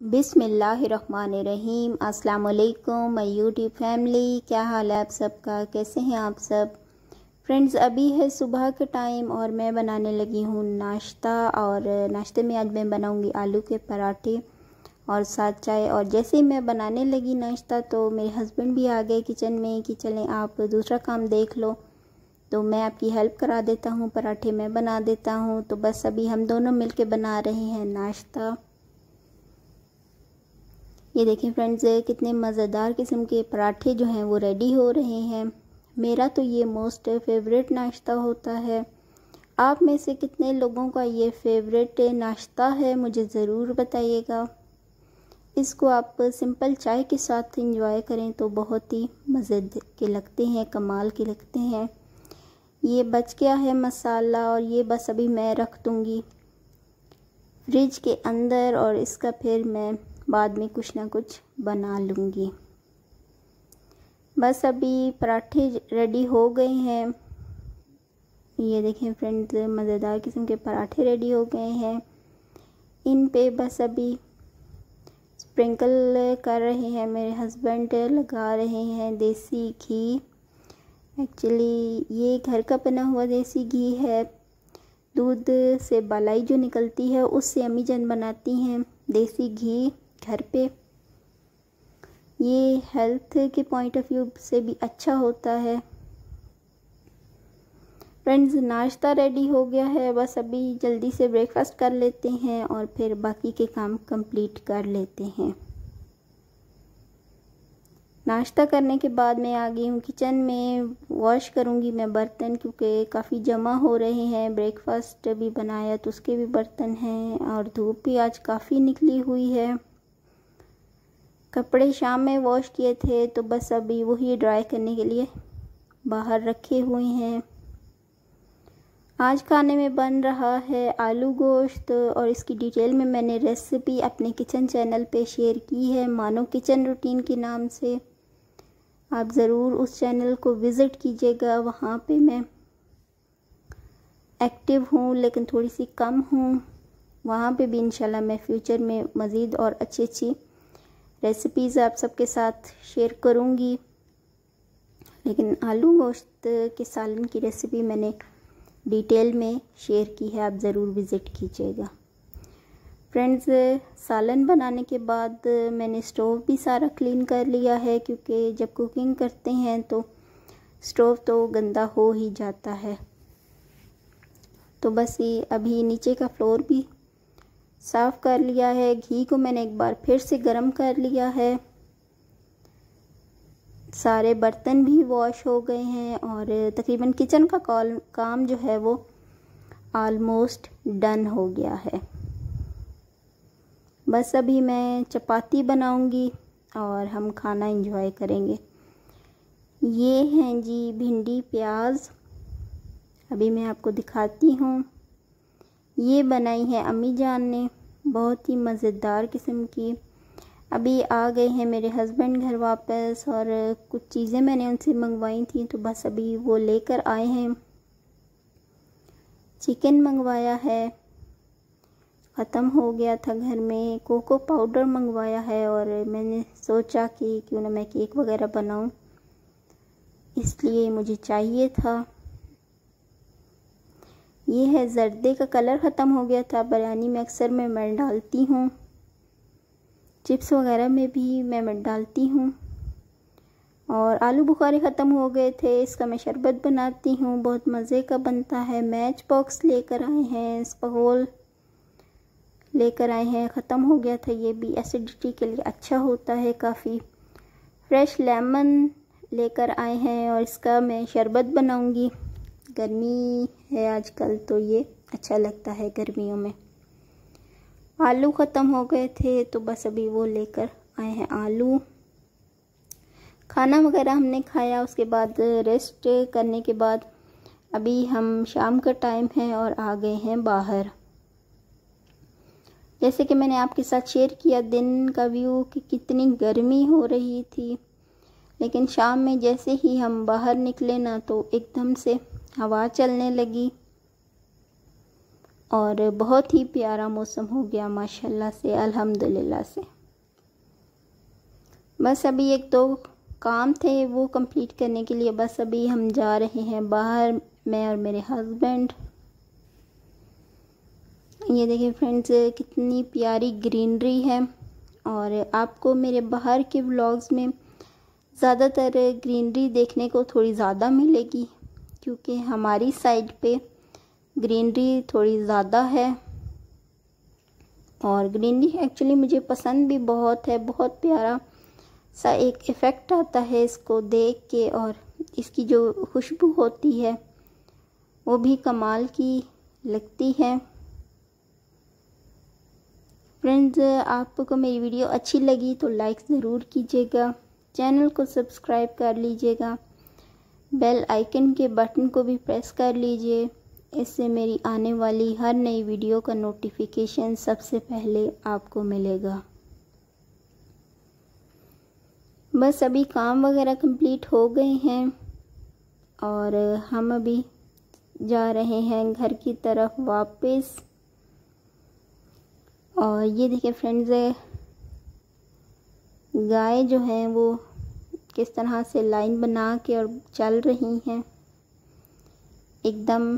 बिस्मिल्लाहिर्रहमानिर्रहीम। अस्सलाम वालेकुम माय यूट्यूब फैमिली, क्या हाल है आप सबका, कैसे हैं आप सब। फ्रेंड्स, अभी है सुबह का टाइम और मैं बनाने लगी हूँ नाश्ता। और नाश्ते में आज मैं बनाऊँगी आलू के पराठे और साथ चाय। और जैसे ही मैं बनाने लगी नाश्ता तो मेरे हस्बैंड भी आ गए किचन में कि चलें आप दूसरा काम देख लो, तो मैं आपकी हेल्प करा देता हूँ, पराठे मैं बना देता हूँ। तो बस अभी हम दोनों मिलके बना रहे हैं नाश्ता। ये देखें फ्रेंड्स, कितने मज़ेदार किस्म के पराठे जो हैं वो रेडी हो रहे हैं। मेरा तो ये मोस्ट फेवरेट नाश्ता होता है। आप में से कितने लोगों का ये फेवरेट नाश्ता है मुझे ज़रूर बताइएगा। इसको आप सिंपल चाय के साथ इंजॉय करें तो बहुत ही मज़े के लगते हैं, कमाल के लगते हैं। ये बच गया है मसाला और ये बस अभी मैं रख दूँगी फ्रिज के अंदर और इसका फिर मैं बाद में कुछ ना कुछ बना लूँगी। बस अभी पराठे रेडी हो गए हैं। ये देखें फ्रेंड्स, मज़ेदार किस्म के पराठे रेडी हो गए हैं। इन पे बस अभी स्प्रिंकल कर रहे हैं मेरे हस्बैंड, लगा रहे हैं देसी घी। एक्चुअली ये घर का बना हुआ देसी घी है। दूध से मलाई जो निकलती है उससे अम्मी जान बनाती हैं देसी घी घर पे। ये हेल्थ के पॉइंट ऑफ व्यू से भी अच्छा होता है। फ्रेंड्स, नाश्ता रेडी हो गया है, बस अभी जल्दी से ब्रेकफास्ट कर लेते हैं और फिर बाकी के काम कंप्लीट कर लेते हैं। नाश्ता करने के बाद मैं आ गई हूँ किचन में। वॉश करूँगी मैं बर्तन क्योंकि काफ़ी जमा हो रहे हैं। ब्रेकफास्ट भी बनाया तो उसके भी बर्तन हैं और धूप भी आज काफ़ी निकली हुई है। कपड़े शाम में वॉश किए थे तो बस अभी वही ड्राई करने के लिए बाहर रखे हुए हैं। आज खाने में बन रहा है आलू गोश्त और इसकी डिटेल में मैंने रेसिपी अपने किचन चैनल पे शेयर की है, मानो किचन रूटीन के नाम से। आप ज़रूर उस चैनल को विज़िट कीजिएगा। वहाँ पे मैं एक्टिव हूँ लेकिन थोड़ी सी कम हूँ। वहाँ पे भी इंशाल्लाह मैं फ्यूचर में मज़ीद और अच्छी रेसिपीज़ आप सबके साथ शेयर करूँगी। लेकिन आलू गोश्त के सालन की रेसिपी मैंने डिटेल में शेयर की है, आप ज़रूर विज़िट कीजिएगा। फ्रेंड्स, सालन बनाने के बाद मैंने स्टोव भी सारा क्लीन कर लिया है क्योंकि जब कुकिंग करते हैं तो स्टोव तो गंदा हो ही जाता है। तो बस ये अभी नीचे का फ्लोर भी साफ़ कर लिया है। घी को मैंने एक बार फिर से गर्म कर लिया है। सारे बर्तन भी वॉश हो गए हैं और तकरीबन किचन का काम जो है वो ऑलमोस्ट डन हो गया है। बस अभी मैं चपाती बनाऊंगी और हम खाना एंजॉय करेंगे। ये हैं जी भिंडी प्याज, अभी मैं आपको दिखाती हूँ। ये बनाई है अम्मी जान ने, बहुत ही मज़ेदार किस्म की। अभी आ गए हैं मेरे हस्बैंड घर वापस और कुछ चीज़ें मैंने उनसे मंगवाई थी तो बस अभी वो लेकर आए हैं। चिकन मंगवाया है, ख़त्म हो गया था घर में। कोको पाउडर मंगवाया है और मैंने सोचा कि क्यों ना मैं केक वगैरह बनाऊं, इसलिए मुझे चाहिए था। ये है जर्दे का कलर ख़त्म हो गया था, बिरयानी में अक्सर मैं डालती हूँ, चिप्स वगैरह में भी मैं डालती हूँ। और आलू बुखारे ख़त्म हो गए थे, इसका मैं शरबत बनाती हूँ, बहुत मज़े का बनता है। मैच बॉक्स लेकर आए हैं, स्पगोल लेकर आए हैं, ख़त्म हो गया था, ये भी एसिडिटी के लिए अच्छा होता है काफ़ी। फ्रेश लेमन लेकर आए हैं और इसका मैं शरबत बनाऊँगी। गर्मी है आजकल तो ये अच्छा लगता है गर्मियों में। आलू ख़त्म हो गए थे तो बस अभी वो लेकर आए हैं आलू। खाना वगैरह हमने खाया, उसके बाद रेस्ट करने के बाद अभी हम शाम का टाइम है और आ गए हैं बाहर। जैसे कि मैंने आपके साथ शेयर किया दिन का व्यू कि कितनी गर्मी हो रही थी, लेकिन शाम में जैसे ही हम बाहर निकले ना तो एकदम से हवा चलने लगी और बहुत ही प्यारा मौसम हो गया माशाल्लाह से, अल्हम्दुलिल्लाह से। बस अभी एक दो काम थे वो कंप्लीट करने के लिए बस अभी हम जा रहे हैं बाहर, मैं और मेरे हस्बैंड। ये देखिए फ्रेंड्स कितनी प्यारी ग्रीनरी है, और आपको मेरे बाहर के व्लॉग्स में ज़्यादातर ग्रीनरी देखने को थोड़ी ज़्यादा मिलेगी, क्योंकि हमारी साइड पे ग्रीनरी थोड़ी ज़्यादा है। और ग्रीनरी एक्चुअली मुझे पसंद भी बहुत है, बहुत प्यारा सा एक इफ़ेक्ट आता है इसको देख के, और इसकी जो खुशबू होती है वो भी कमाल की लगती है। फ्रेंड्स आपको मेरी वीडियो अच्छी लगी तो लाइक ज़रूर कीजिएगा, चैनल को सब्सक्राइब कर लीजिएगा, बेल आइकन के बटन को भी प्रेस कर लीजिए, इससे मेरी आने वाली हर नई वीडियो का नोटिफिकेशन सबसे पहले आपको मिलेगा। बस अभी काम वगैरह कंप्लीट हो गए हैं और हम अभी जा रहे हैं घर की तरफ वापस। और ये देखिए फ्रेंड्स गाय जो हैं वो किस तरह से लाइन बना के और चल रही हैं, एकदम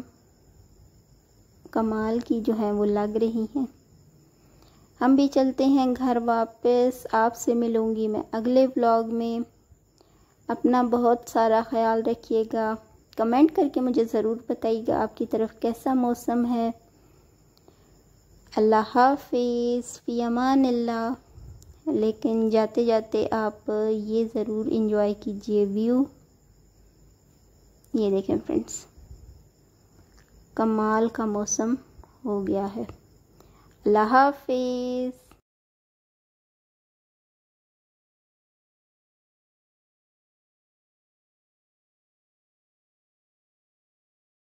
कमाल की जो है वो लग रही हैं। हम भी चलते हैं घर वापस। आपसे मिलूँगी मैं अगले व्लॉग में। अपना बहुत सारा ख्याल रखिएगा। कमेंट करके मुझे ज़रूर बताइएगा आपकी तरफ कैसा मौसम है। अल्लाह हाफिज़, फ़ी अमानिल्लाह। लेकिन जाते जाते आप ये ज़रूर इंजॉय कीजिए व्यू। ये देखें फ्रेंड्स कमाल का मौसम हो गया है। अल्लाह हाफिज़।